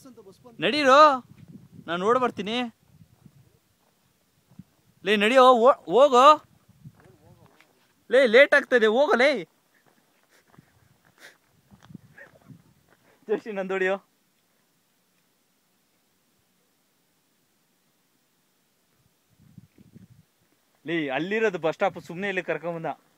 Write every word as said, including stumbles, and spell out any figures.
ನಡೀರೋ, ನಾನು ನೋಡ್ ಬರ್ತೀನಿ. ಲೇ ನಡಿಯೋ, ಹೋಗೋ. ಲೇ ಲೇಟ್ ಆಗ್ತದೆ, ಹೋಗಲೇ. ಜೋಶಿ ನಂದೊಡಿಯೋ. ಲೇ ಅಲ್ಲಿರೋದು ಬಸ್ ಸ್ಟಾಪ್, ಸುಮ್ಮನೆ ಇಲ್ಲಿ ಕರ್ಕೊಂಬಂದ.